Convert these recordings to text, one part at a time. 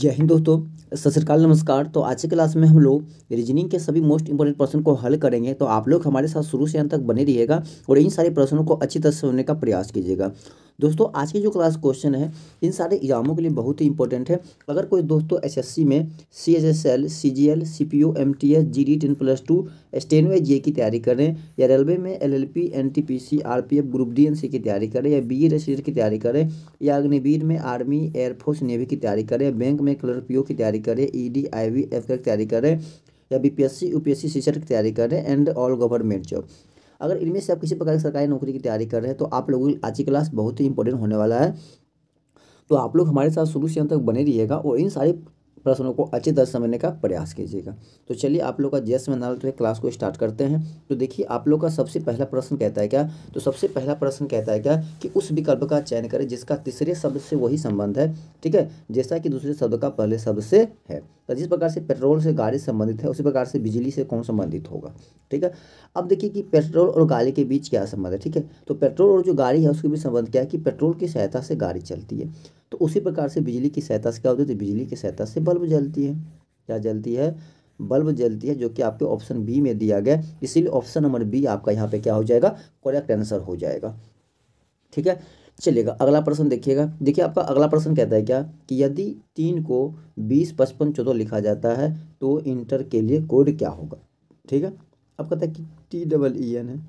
जय हिंद दोस्तों। सत श्री अकाल, नमस्कार। तो आज की क्लास में हम लोग रीजनिंग के सभी मोस्ट इंपोर्टेंट प्रश्न को हल करेंगे। तो आप लोग हमारे साथ शुरू से अंत तक बने रहिएगा और इन सारे प्रश्नों को अच्छी तरह से समझने का प्रयास कीजिएगा। दोस्तों, आज की जो क्लास क्वेश्चन है इन सारे एग्जामों के लिए बहुत ही इंपॉर्टेंट है। अगर कोई दोस्तों एसएससी में CHSL, CGL, CPO, MTS, GD 10+2 steno जे की तैयारी करें, या रेलवे में LLP, NTPC, RPF, group D NC की तैयारी करें, या बीई रेसिडेंट की तैयारी करें, या अग्निवीर में आर्मी, एयरफोर्स, नेवी की तैयारी करें, बैंक में क्लर्क पीओ की तैयारी करें, ईडी, आईवीएफ की तैयारी करें, या बीपीएससी, यूपीएससी, शिक्षक की तैयारी करें एंड ऑल गवर्नमेंट जॉब। अगर इनमें से आप किसी प्रकार की सरकारी नौकरी की तैयारी कर रहे हैं तो आप लोगों की आज की क्लास बहुत ही इंपॉर्टेंट होने वाला है। तो आप लोग हमारे साथ शुरू से अंत तक बने रहिएगा और इन सारे प्रश्नों को अच्छी तरह समझने का प्रयास कीजिएगा। तो चलिए आप लोग का जैसे में नाल क्लास को स्टार्ट करते हैं। तो देखिए आप लोग का सबसे पहला प्रश्न कहता है क्या, तो सबसे पहला प्रश्न कहता है क्या कि उस विकल्प का चयन करें जिसका तीसरे शब्द से वही संबंध है, ठीक है, जैसा कि दूसरे शब्द का पहले शब्द से है। तो जिस प्रकार से पेट्रोल से गाड़ी संबंधित है उसी प्रकार से बिजली से कौन संबंधित होगा, ठीक है। अब देखिए कि पेट्रोल और गाड़ी के बीच क्या संबंध है, ठीक है। तो पेट्रोल और जो गाड़ी है उसके बीच संबंध क्या है कि पेट्रोल की सहायता से गाड़ी चलती है। तो उसी प्रकार से बिजली की सहायता से क्या होती है, तो बिजली की सहायता से बल्ब जलती है। क्या जलती है? बल्ब जलती है, जो कि आपके ऑप्शन बी में दिया गया। इसीलिए ऑप्शन नंबर बी आपका यहाँ पे क्या हो जाएगा, करेक्ट आंसर हो जाएगा, ठीक है। चलिएगा अगला प्रश्न देखिएगा। देखिए आपका अगला प्रश्न कहता है क्या कि यदि 3 को 20, 55, 14 लिखा जाता है तो इंटर के लिए कोड क्या होगा, ठीक है। अब कहता है कि TEEN है,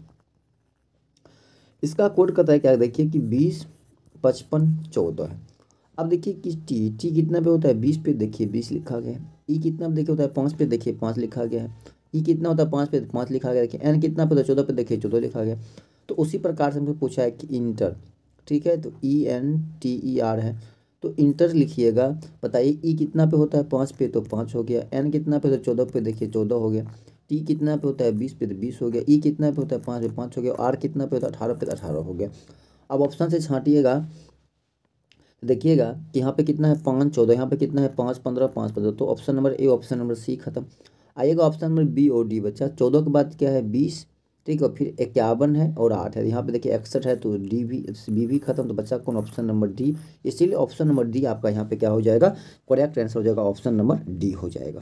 इसका कोड कहता है क्या, देखिए कि 20, 55, 14 है। अब देखिए कि टी कितना पे होता है, 20 पे, देखिए 20 लिखा गया है। ई कितना पे देखिए होता है, 5 पे, देखिए 5 लिखा गया है। ई कितना होता है, 5 पे, 5 लिखा गया है। देखिए एन कितना पे होता है, 14 पे, देखिए 14 लिखा गया। तो उसी प्रकार से हमसे पूछा है कि इंटर, ठीक है, तो ENTER है। तो इंटर लिखिएगा। बताइए ई कितना पे होता है, 5 पे, तो 5 हो गया। एन कितना पे होता है, 14 पे, देखिए 14 हो गया। टी कितना पे होता है, 20 पे, तो 20 हो गया। ई कितना पे होता है, 5 पे, 5 हो गया। आर कितना पे होता है, 18 पे, तो 18 हो गया। अब ऑप्शन से छांटिएगा, देखिएगा कि यहाँ पे कितना है, 5, 14, यहाँ पे कितना है, 5, 15, 5, 15। तो option number A, option number C खत्म। आइएगा ऑप्शन नंबर बी और डी बचा। 14 के बाद क्या है, 20, ठीक है, फिर 51 है और 8 है। यहाँ पे देखिए 61 है, तो डी भी, बी भी खत्म। तो बचा कौन, ऑप्शन नंबर डी। इसीलिए ऑप्शन नंबर डी आपका यहाँ पे क्या हो जाएगा, करेक्ट आंसर हो जाएगा, ऑप्शन नंबर डी हो जाएगा।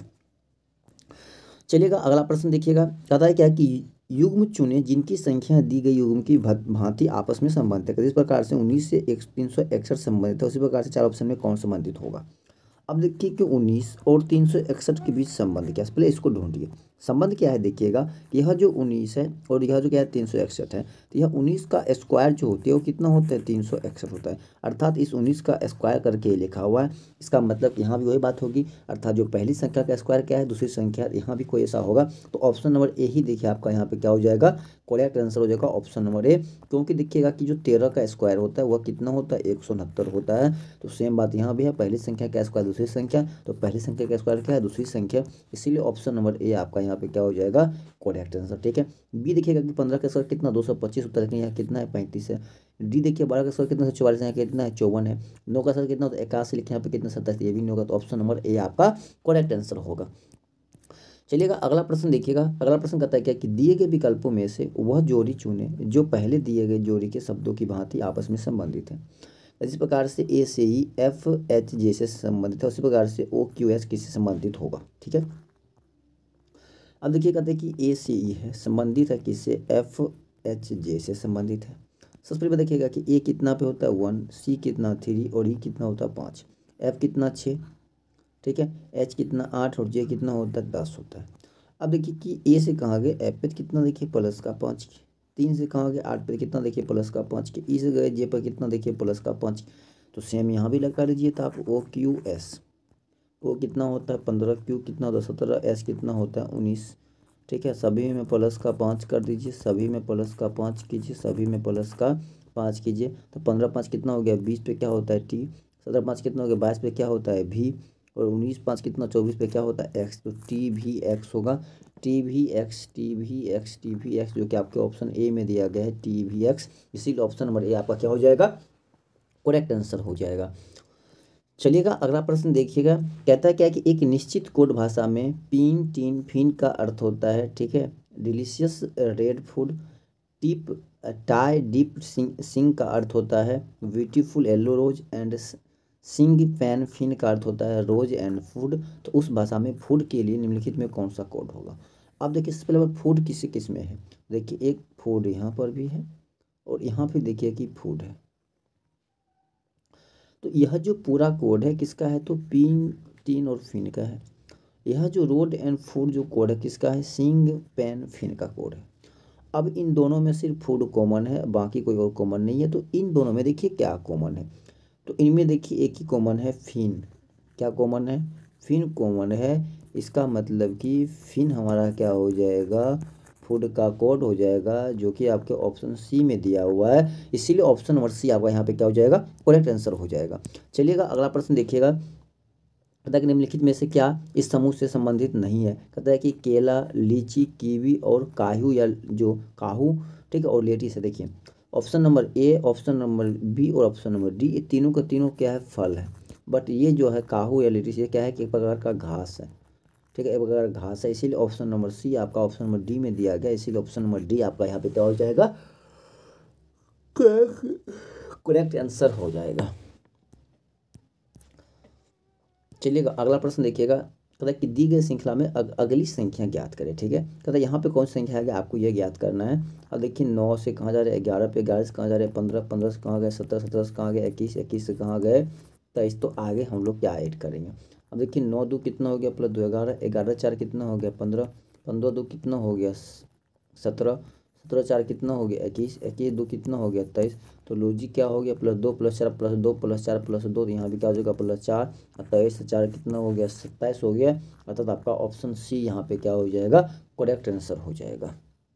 चलिएगा अगला प्रश्न देखिएगा। कहता है क्या कि युग्म चुने जिनकी संख्या दी गई युग्म की भांति आपस में संबंधित है। इस प्रकार से 19 से 361 संबंधित है, उसी प्रकार से 4 ऑप्शन में कौन संबंधित होगा। अब देखिए कि 19 और 361 के बीच संबंध क्या है, पहले इसको ढूंढिए। संबंध क्या है, देखिएगा यह जो 19 है और यह जो क्या है 361 है, तो यह 19 का स्क्वायर जो होती है वो कितना होता है, 361 होता है। अर्थात इस 19 का स्क्वायर करके लिखा हुआ है। इसका मतलब यहाँ भी वही बात होगी, अर्थात जो पहली संख्या का स्क्वायर क्या है, दूसरी संख्या, यहाँ भी कोई ऐसा होगा। तो ऑप्शन नंबर ए ही देखिए आपका यहाँ पे क्या हो जाएगा, करेक्ट आंसर हो जाएगा ऑप्शन नंबर ए। क्योंकि देखिएगा कि जो 13 का स्क्वायर होता है वह कितना होता है, 169 होता है। तो सेम बात यहाँ भी है, पहली संख्या का स्क्वायर दूसरी संख्या, तो पहली संख्या का स्क्वायर क्या है, दूसरी संख्या। इसीलिए ऑप्शन नंबर ए आपका यहाँ पे क्या हो जाएगा, करेक्ट आंसर, ठीक है। बी देखिएगा कि 15 का स्क्वायर कितना, 225 होता है, यहाँ कितना है, 35 है। डी देखिए 12 का स्क्वायर कितना है, 44 है, यहाँ कितना है, 54 है। 9 का स्क्वायर कितना होता है, 81 लिखे, यहाँ पे कितना, 27, ये भी नहीं होगा। तो ऑप्शन नंबर ए आपका करेक्ट आंसर होगा। चलिएगा अगला प्रश्न देखिएगा। अगला प्रश्न कहता है क्या कि दिए गए विकल्पों में से वह जोड़ी चुने जो पहले दिए गए जोड़ी के शब्दों की भांति आपस में संबंधित है। इस प्रकार से ए से ई एफ एच जे से संबंधित है, उसी प्रकार से ओ क्यू एस किससे संबंधित होगा, ठीक है। अब देखिए कहते हैं कि ए से ई है, संबंधित है किससे, एफ एच जे से संबंधित है। सबसे पहले देखिएगा कि ए कितना पे होता है, 1, सी कितना 3 और ई कितना होता है 5, एफ कितना 6, ठीक है, एच कितना 8 और जे कितना होता है 10 होता है। अब देखिए कि ए से कहाँ गए, एफ पे कितना देखिए प्लस का 5, 3 से कहाँ गए 8 पे कितना देखिए प्लस का 5 के, ई से गए जे पर कितना देखिए प्लस का 5। तो सेम यहाँ भी लगा लीजिए। तो आप ओ क्यू एस, ओ कितना होता है 15, क्यू कितना होता है 17, एस कितना होता है 19, ठीक है। सभी में प्लस का 5 कर दीजिए, सभी में प्लस का 5 कीजिए, सभी में प्लस का 5 कीजिए। तो 15 5 कितना हो गया, 20 पे क्या होता है टी, 17 5 कितना हो गया, 22 पे क्या होता है भी, और 19 5 कितना 24 पे क्या होता है एक्स। तो टी भी एक्स होगा, टी भी एक्स, टी भी एक्स, टी भी एक्स, जो कि आपके ऑप्शन ए में दिया गया है, टी भी एक्स। इसीलिए ऑप्शन नंबर ए आपका क्या हो जाएगा, करेक्ट आंसर हो जाएगा। चलिएगा अगला प्रश्न देखिएगा। कहता है क्या कि एक निश्चित कोड भाषा में पीन टीन फिन का अर्थ होता है, ठीक है, डिलीशियस रेड फूड। टिप टाई डिप सिंग का अर्थ होता है ब्यूटीफुल येलो रोज एंड सिंग पैन फिन का अर्थ होता है रोज एंड फूड। तो उस भाषा में फूड के लिए निम्नलिखित में कौन सा कोड होगा। अब देखिए सबसे पहले फूड किस किस में है, देखिए एक फूड यहाँ पर भी है और यहाँ पे देखिए कि फूड है। तो यह जो पूरा कोड है किसका है, तो पिन टीन और फिन का है। यह जो रोड एंड फूड जो कोड है किसका है, सिंग पैन फिन का कोड है। अब इन दोनों में सिर्फ फूड कॉमन है, बाकी कोई और कॉमन नहीं है। तो इन दोनों में देखिए क्या कॉमन है, तो इनमें देखिए एक ही कॉमन है फिन। क्या कॉमन है, फिन कॉमन है। इसका मतलब कि फिन हमारा क्या हो जाएगा, फूड का कोड हो जाएगा, जो कि आपके ऑप्शन सी में दिया हुआ है। इसीलिए ऑप्शन नंबर सी आपका यहाँ पे क्या हो जाएगा, करेक्ट आंसर हो जाएगा। चलिएगा अगला प्रश्न देखिएगा, कहता है कि निम्नलिखित में से क्या इस समूह से संबंधित नहीं है। कहता है कि केला, लीची, कीवी और काहू या जो काहू, ठीक है, और लेटिस है। देखिए option number A, option number B और ऑप्शन नंबर डी, ये तीनों का तीनों क्या है, फल है। बट ये जो है काहू या लेटिस ये क्या है कि एक प्रकार का घास है, ठीक है, एक प्रकार का घास है। इसीलिए ऑप्शन नंबर सी आपका ऑप्शन नंबर डी में दिया गया, इसीलिए ऑप्शन नंबर डी आपका यहाँ पे क्या हो जाएगा, करेक्ट आंसर हो जाएगा। चलिएगा अगला प्रश्न देखिएगा, कहता है कि दी गई श्रृंखला में अगली संख्या ज्ञात करें। ठीक है, कहता है यहाँ पे कौन सी संख्या है आपको ये ज्ञात करना है। अब देखिए 9 से कहाँ जा रहे हैं, 11 पे, 11 से कहाँ जा रहे हैं, 15, 15 से कहाँ गए, 17, 17 से कहाँ गए, 21, 21 से कहाँ गए, 23। तो आगे हम लोग क्या ऐड करेंगे। अब देखिए 9 2 कितना हो गया, प्लस 2 11, 11 4 कितना हो गया 15, 15 2 कितना हो गया 17, 17 4 कितना हो गया 21, 21 2 कितना हो गया 23। तो लॉजिक क्या हो गया, plus 2 plus 4 plus 2 plus 4 plus 2, तो यहाँ भी क्या हो जाएगा प्लस 4, और 23 से 4 कितना हो गया 27 हो गया। अर्थात आपका ऑप्शन सी यहाँ पे क्या हो जाएगा, करेक्ट आंसर हो जाएगा।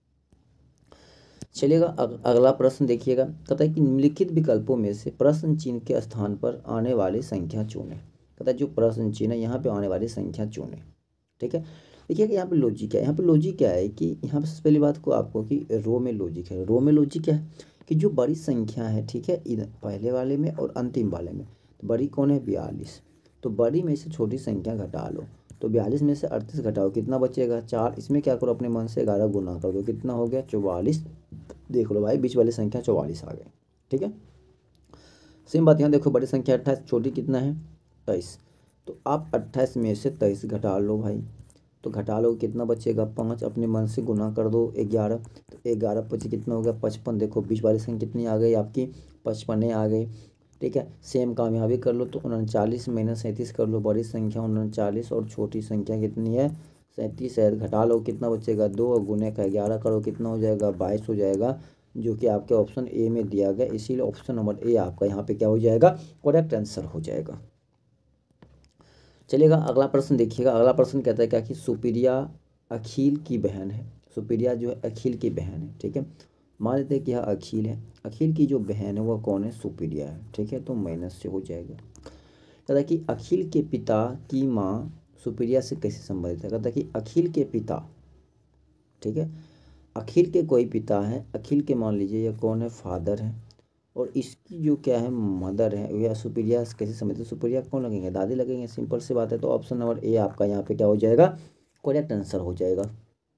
चलिएगा अगला प्रश्न देखिएगा, कहता है कि निम्नलिखित विकल्पों में से प्रश्न चिन्ह के स्थान पर आने वाली संख्या चुनें। कहता है जो प्रश्न चिन्ह है यहाँ पे आने वाली संख्या चुनें। ठीक है, देखिए कि यहाँ पे लॉजिक क्या है, यहाँ पे लॉजिक क्या है कि यहाँ पे सबसे पहली बात को आपको कि रो में लॉजिक है। रो में लॉजिक क्या है कि जो बड़ी संख्या है, ठीक है, इधर पहले वाले में और अंतिम वाले में, तो बड़ी कौन है 42, तो बड़ी में से छोटी संख्या घटा लो। तो 42 में से 38 घटाओ कितना बचेगा 4, इसमें क्या करो अपने मन से 11 गुना कर दो, कितना हो गया 44। देख लो भाई बीच वाली संख्या 44 आ गई। ठीक है, सेम बात यहाँ देखो, बड़ी संख्या 28, छोटी कितना है 23। तो आप 28 में से 23 घटा लो भाई, तो घटा लो कितना बचेगा 5, अपने मन से गुना कर दो 11, तो 11 पच्चीस कितना हो गया 55। देखो बीच वाली संख्या कितनी आ गई आपकी 55 आ गई। ठीक है, सेम काम यहाँ भी कर लो, तो 39 माइनस 37 कर लो, बड़ी संख्या 39 और छोटी संख्या कितनी है 37 है। घटा लो कितना बचेगा 2 और गुने का 11 करो कितना हो जाएगा 22 हो जाएगा, जो कि आपके ऑप्शन ए में दिया गया। इसीलिए ऑप्शन नंबर ए आपका यहाँ पे क्या हो जाएगा, करेक्ट आंसर हो जाएगा। चलिएगा अगला प्रश्न देखिएगा, अगला प्रश्न कहता है क्या कि सुप्रिया अखिल की बहन है। सुप्रिया जो है अखिल की बहन है। ठीक है, मान लेते हैं कि यह अखिल है, अखिल की जो बहन है वह कौन है, सुप्रिया है। ठीक है, तो माइनस से हो जाएगा। कहता है कि अखिल के पिता की माँ सुप्रिया से कैसे संबंधित है। कहता है कि अखिल के पिता, ठीक है, अखिल के कोई पिता है, अखिल के मान लीजिए यह कौन है फादर है, और इसकी जो क्या है मदर है, या सुप्रिया कैसे समझते हैं, सुप्रिया कौन लगेंगे दादी लगेंगे, सिंपल सी बात है। तो ऑप्शन नंबर ए आपका यहाँ पे क्या हो जाएगा, करेक्ट आंसर हो जाएगा।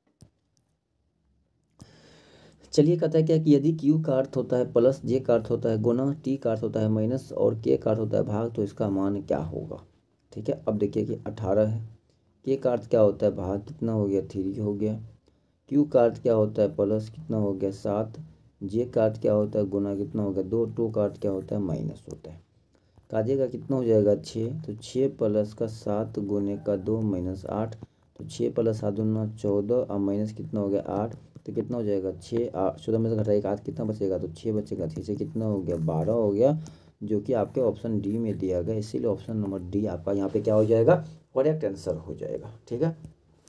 चलिए कहता है क्या कि यदि क्यू का अर्थ होता है प्लस, जे का अर्थ होता है गुना, टी का अर्थ होता है माइनस और के का अर्थ होता है भाग, तो इसका मान क्या होगा। ठीक है, अब देखिए कि 18 है, के का अर्थ क्या होता है भाग, कितना हो गया 3 हो गया, क्यू का अर्थ क्या होता है प्लस, कितना हो गया 7, जे का अर्थ क्या होता है गुना, कितना हो गया 2, टू का अर्थ क्या होता है माइनस होता है। काजिएगा कितना हो जाएगा 6, तो 6 प्लस का 7 गुने का 2 माइनस 8, तो 6 प्लस 7 दूना 14 और माइनस कितना हो गया 8, तो कितना हो जाएगा 6, 14 में से घटाइए 8 कितना बचेगा, तो 6 बचेगा, 6 से कितना हो गया 12 हो गया, जो कि आपके ऑप्शन डी में दिया गया। इसीलिए ऑप्शन नंबर डी आपका यहाँ पे क्या हो जाएगा, करेक्ट आंसर हो जाएगा। ठीक है,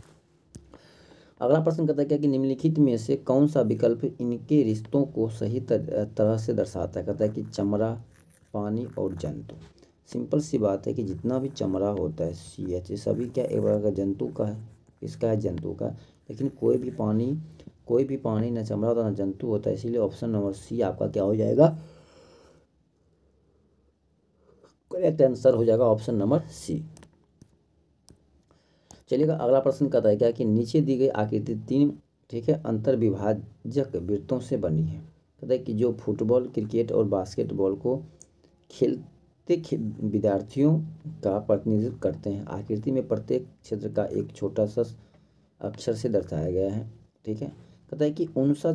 अगला प्रश्न कहता है क्या कि निम्नलिखित में से कौन सा विकल्प इनके रिश्तों को सही तरह से दर्शाता है। कहता है कि चमड़ा, पानी और जंतु। सिंपल सी बात है कि जितना भी चमड़ा होता है CH, सभी क्या एक प्रकार का जंतु का है, इसका है जंतु का। लेकिन कोई भी पानी ना चमड़ा होता ना जंतु होता है, इसीलिए ऑप्शन नंबर सी आपका क्या हो जाएगा, करेक्ट आंसर हो जाएगा ऑप्शन नंबर सी। चलिएगा अगला प्रश्न कहता है क्या कि नीचे दी गई आकृति 3, ठीक है, अंतर विभाजक वृत्तों से बनी है। कहता है कि जो फुटबॉल, क्रिकेट और बास्केटबॉल को खेलते प्रत्येक विद्यार्थियों का प्रतिनिधित्व करते हैं। आकृति में प्रत्येक क्षेत्र का एक छोटा सा अक्षर से दर्शाया गया है। ठीक है, कहता है कि कौन सा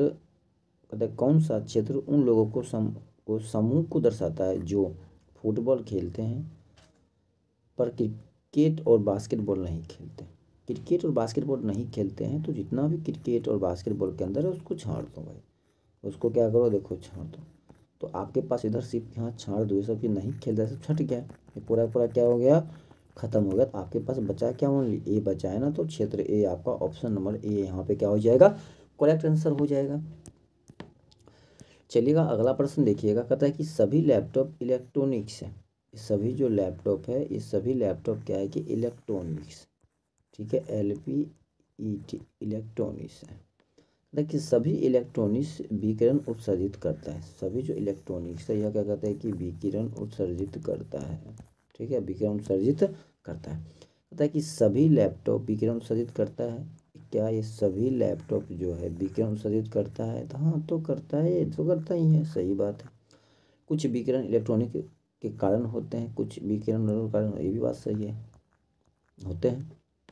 क्षेत्र उन लोगों को समूह को दर्शाता है जो फुटबॉल खेलते हैं पर क्रिकेट और बास्केटबॉल नहीं खेलते। क्रिकेट और बास्केटबॉल नहीं खेलते हैं तो जितना भी क्रिकेट और बास्केटबॉल के अंदर है उसको छाड़ दो भाई, उसको क्या करो, देखो छाड़ दो। तो आपके पास इधर सिर्फ यहाँ छाड़ दो, ये सब कि नहीं खेलता, सब छट गया, ये पूरा पूरा क्या हो गया, खत्म हो गया। तो आपके पास बचा क्या, ओनली ए बचा है ना। तो क्षेत्र ए आपका ऑप्शन नंबर ए यहाँ पे क्या हो जाएगा, करेक्ट आंसर हो जाएगा। चलिएगा अगला प्रश्न देखिएगा, कहता है कि सभी लैपटॉप इलेक्ट्रॉनिक्स है। सभी जो लैपटॉप है ये सभी लैपटॉप क्या है कि इलेक्ट्रॉनिक्स, ठीक है, LPET इलेक्ट्रॉनिक्स है। देखिए सभी इलेक्ट्रॉनिक्स विकिरण उत्सर्जित करता है। सभी जो इलेक्ट्रॉनिक्स है यह क्या कहता है कि विकिरण उत्सर्जित करता है। ठीक है, विकिरण उत्सर्जित करता है। कहता है कि सभी लैपटॉप विकिरण उत्सर्जित करता है। क्या ये सभी लैपटॉप जो है विकिरण उत्सर्जित करता है? तो हाँ, तो करता है, ये तो करता ही है, सही बात है। कुछ विकिरण इलेक्ट्रॉनिक के कारण होते हैं, कुछ विकिरण के कारण, ये भी बात सही है, होते हैं।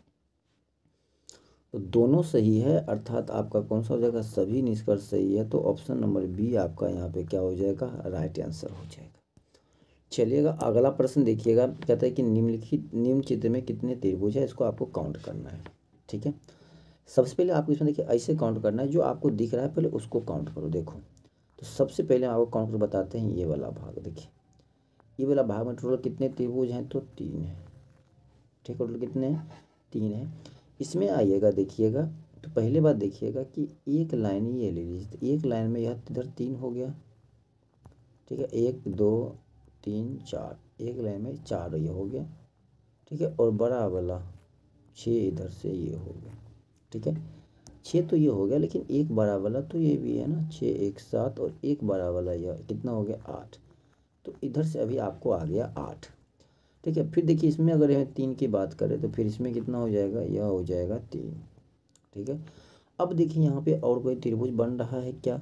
तो दोनों सही है, अर्थात आपका कौन सा हो जाएगा, सभी निष्कर्ष सही है। तो ऑप्शन नंबर बी आपका यहाँ पे क्या हो जाएगा, राइट आंसर हो जाएगा। चलिएगा अगला प्रश्न देखिएगा, कहता है कि निम्न चित्र में कितने त्रिभुज है, इसको आपको काउंट करना है। ठीक है, सबसे पहले आपको इसमें देखिए ऐसे काउंट करना है, जो आपको दिख रहा है पहले उसको काउंट करो। देखो तो सबसे पहले आपको काउंट कर बताते हैं, ये वाला भाग देखिए, ये वाला भाग में टोटल कितने त्रिभुज हैं, तो 3 है। ठीक है, टोटल कितने हैं, 3 है। इसमें आइएगा देखिएगा, तो पहले बात देखिएगा कि एक लाइन ये ले लीजिए, एक लाइन में यह इधर 3 हो गया। ठीक है, 1 2 3 4, एक लाइन में 4 ये हो गया। ठीक है, और बड़ा वाला 6 इधर से ये हो गया। ठीक है, 6 तो ये हो गया, लेकिन एक बड़ा वाला तो ये भी है ना, 6 1 7, और एक बड़ा वाला यह कितना हो गया, 8। तो इधर से अभी आपको आ गया 8। ठीक है, फिर देखिए इसमें अगर यह 3 की बात करें तो फिर इसमें कितना हो जाएगा, यह हो जाएगा 3। ठीक है, अब देखिए यहाँ पे और कोई त्रिभुज बन रहा है क्या,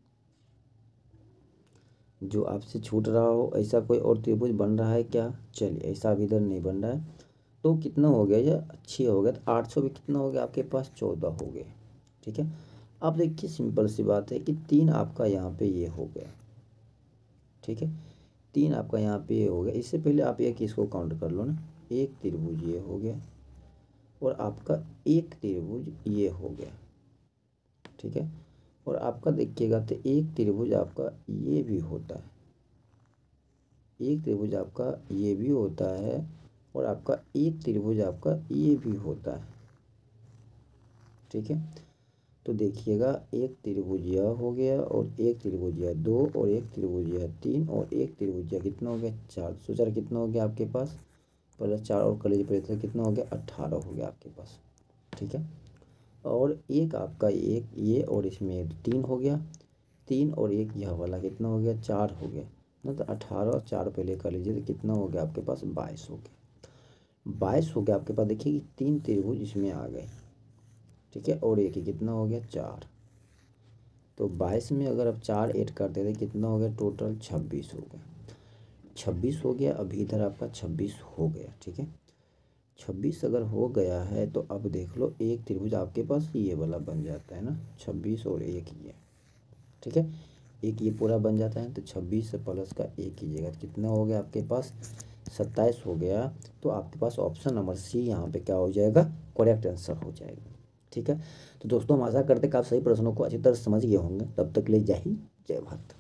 जो आपसे छूट रहा हो, ऐसा कोई और त्रिभुज बन रहा है क्या? चलिए, ऐसा अभी इधर नहीं बन रहा है। तो कितना हो गया, ये 6 हो गया, तो 800 भी कितना हो गया आपके पास, 14 हो गए। ठीक है, अब देखिए सिंपल सी बात है कि 3 आपका यहाँ पे ये हो गया। ठीक है, 3 आपका यहाँ पे ये हो गया। इससे पहले आप एक इसको काउंट कर लो ना, एक त्रिभुज ये हो गया और आपका एक त्रिभुज ये हो गया। ठीक है, और आपका देखिएगा तो एक त्रिभुज आपका ये भी होता है, एक त्रिभुज आपका ये भी होता है, और आपका एक त्रिभुज आपका ये भी होता है। ठीक है, तो देखिएगा एक त्रिभुज यह हो गया, और एक त्रिभुज यह 2, और एक त्रिभुज यह 3, और एक त्रिभुज यह कितना हो गया, 4। सो 4 कितना हो गया आपके पास, प्लस 4 और कॉलेज पर था कितना हो गया, 18 हो गया आपके पास। ठीक है, और एक आपका एक ये, और इसमें 3 हो गया, 3 और एक यह वाला कितना हो गया, 4 हो गया ना। तो 18 और 4 पहले कर लीजिए, तो कितना हो गया आपके पास, 22 हो गया। 22 हो गया आपके पास। देखिए कि 3 त्रिभुज इसमें आ गए। ठीक है, और एक ही कितना हो गया, 4। तो 22 में अगर आप 4 ऐड कर देते कितना हो गया, टोटल 26 हो गया। 26 हो गया, अभी इधर आपका 26 हो गया। ठीक है, 26 अगर हो गया है तो अब देख लो एक त्रिभुज आपके पास ये वाला बन जाता है ना, 26 और एक ये। ठीक है, एक ये पूरा बन जाता है, तो 26 से प्लस का एक कीजिएगा, कितना हो गया आपके पास, 27 हो गया। तो आपके पास ऑप्शन नंबर सी यहाँ पे क्या हो जाएगा, करेक्ट आंसर हो जाएगा। ठीक है, तो दोस्तों हम आशा करते हैं कि आप सही प्रश्नों को अच्छी तरह समझ गए होंगे। तब तक ले जय हिंद, जय भारत।